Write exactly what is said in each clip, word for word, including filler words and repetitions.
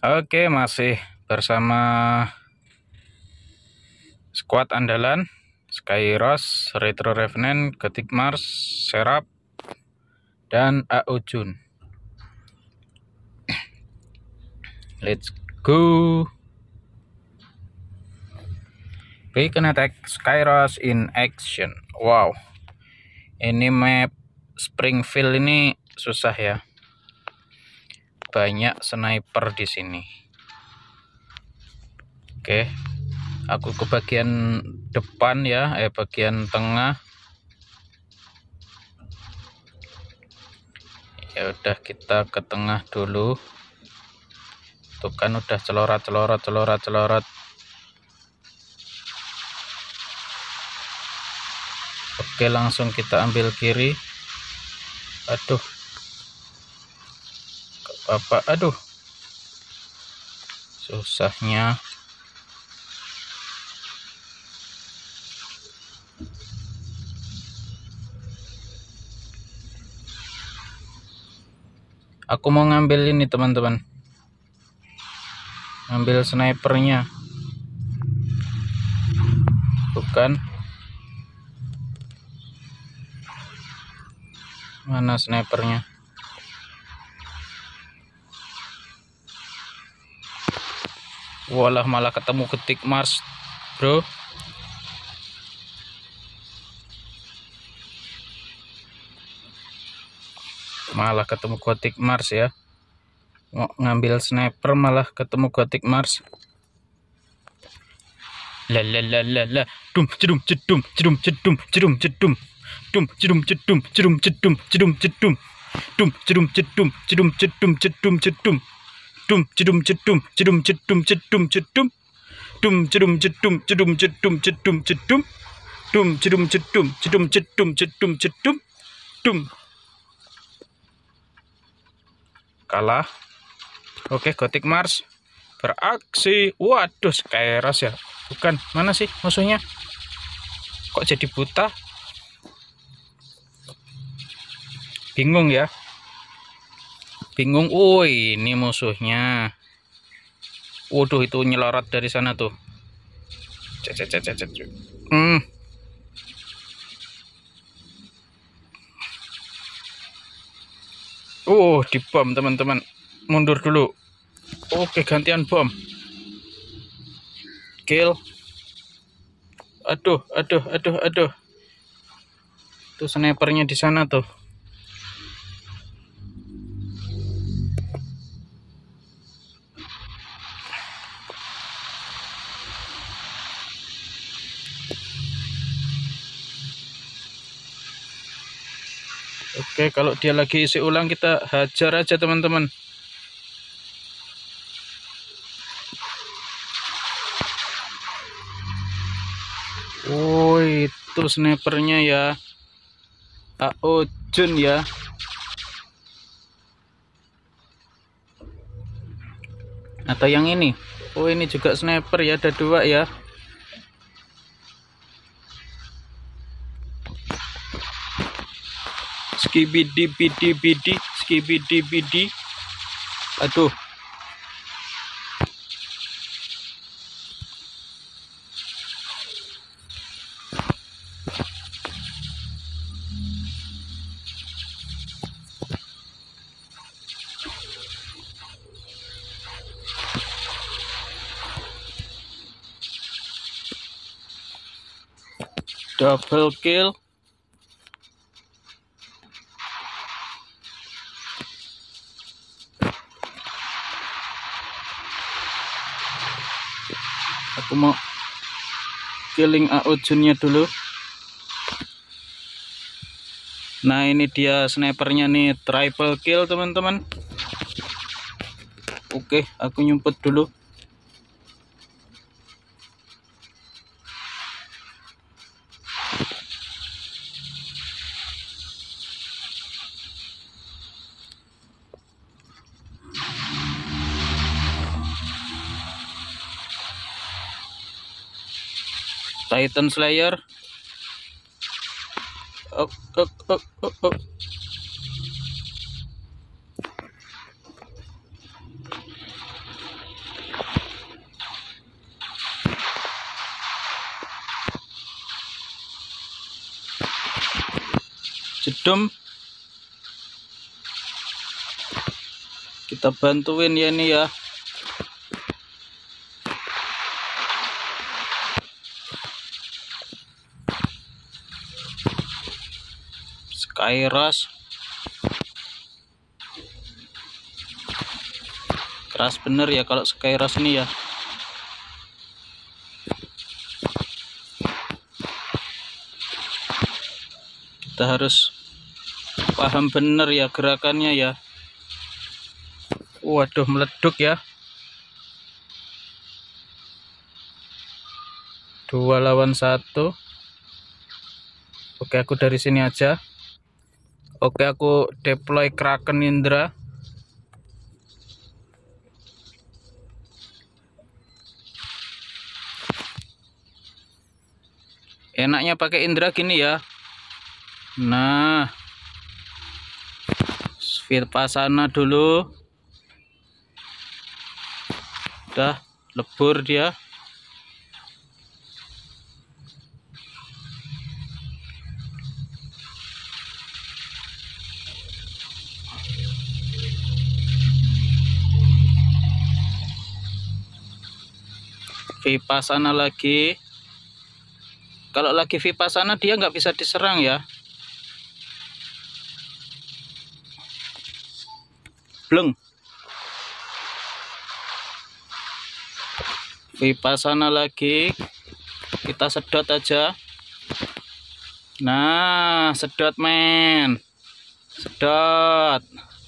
Oke, masih bersama squad andalan Skyros, Retro Revenant, Gothic Mars, Serap, dan Aojun. Let's go. We can attack Skyros in action. Wow, ini map Springfield ini susah ya. Banyak sniper di sini. Oke, aku ke bagian depan ya, eh bagian tengah. Ya udah, kita ke tengah dulu. Tuh kan udah celorot celorot celorot celorot. Oke, langsung kita ambil kiri. Aduh, apa? Aduh, susahnya. Aku mau ngambil ini teman-teman, ngambil snipernya. Bukan, mana snipernya? Walah, malah ketemu Gothic Mars, bro. Malah ketemu Gothic Mars ya. Mau ngambil sniper malah ketemu Gothic Mars. La la la la la. Dum cedum cedum cedum cedum cedum cedum. Dum cedum cedum cedum cedum cedum cedum. Dum cedum cedum cedum cedum cedum cedum. Dum cedum cedum cedum cedum cedum cedum. Dum cedum cedum cedum cedum cedum cedum. Dum cedum cedum cedum cedum cedum cedum. Dum. Kalah. Oke, Gothic Mars beraksi. Waduh, Skyros ya. Bukan, mana sih musuhnya? Kok jadi buta? Bingung ya. Bingung. Oh, ini musuhnya. Waduh, itu nyelorot dari sana tuh. Cek cek cek cek. Hmm. Oh, di bom teman-teman. Mundur dulu. Oke, gantian bom. Kill. Aduh, aduh, aduh, aduh. Tuh snipernya di sana tuh. Oke, kalau dia lagi isi ulang kita hajar aja teman-teman. Oh, itu snipernya ya. Aojun ya. Atau yang ini. Oh, ini juga sniper ya, ada dua ya. Skibidi bidi bidi, skibidi bidi. Aduh. Double kill. Aku mau killing Aojunnya dulu. Nah, ini dia snipernya nih, triple kill teman-teman. Oke, aku nyumput dulu. Titan Slayer. Oh, oh, oh, oh, oh. adem. Kita bantuin ya ini ya. Skyrush keras bener ya kalau Skyrush ini ya. Kita harus paham bener ya gerakannya ya. Waduh, meleduk ya. Dua lawan satu. Oke, aku dari sini aja. Oke, aku deploy Kraken Indra. Enaknya pakai Indra gini ya. Nah, Vipassana dulu. Udah lebur dia. Vipassana lagi. Kalau lagi Vipassana dia nggak bisa diserang ya. Bleng. Vipassana lagi. Kita sedot aja. Nah, sedot men. Sedot.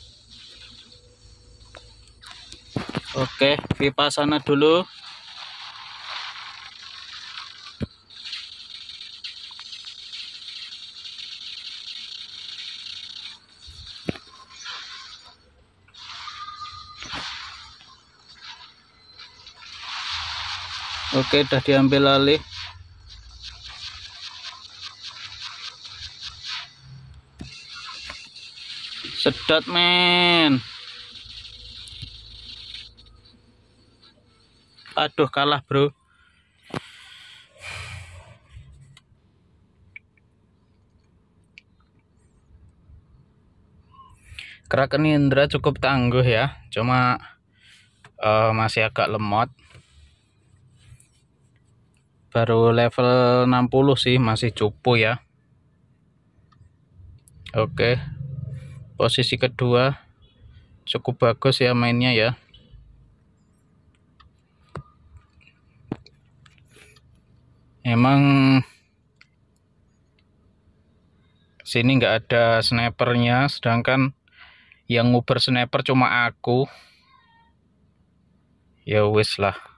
Oke, Vipassana dulu. Oke, udah diambil alih. Sedot men. Aduh, kalah bro. Kraken Indra cukup tangguh ya. Cuma uh, masih agak lemot. Baru level enam puluh sih, masih cupu ya. Oke, posisi kedua cukup bagus ya mainnya ya. Emang sini nggak ada snipernya, sedangkan yang nguber sniper cuma aku. Ya wis lah.